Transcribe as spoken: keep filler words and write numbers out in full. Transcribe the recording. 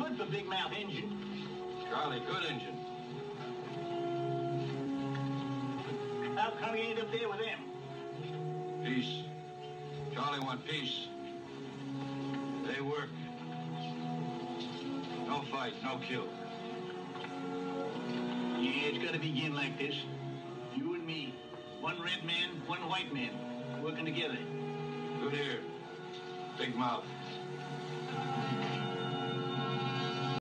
good for Big Mouth Injun. Charlie, good engine. How come he ain't up there with them? Peace. Charlie want peace. They work. No fight, no kill. Yeah, it's gotta begin like this. You and me. One red man, one white man. Working together. Good ear. Big mouth.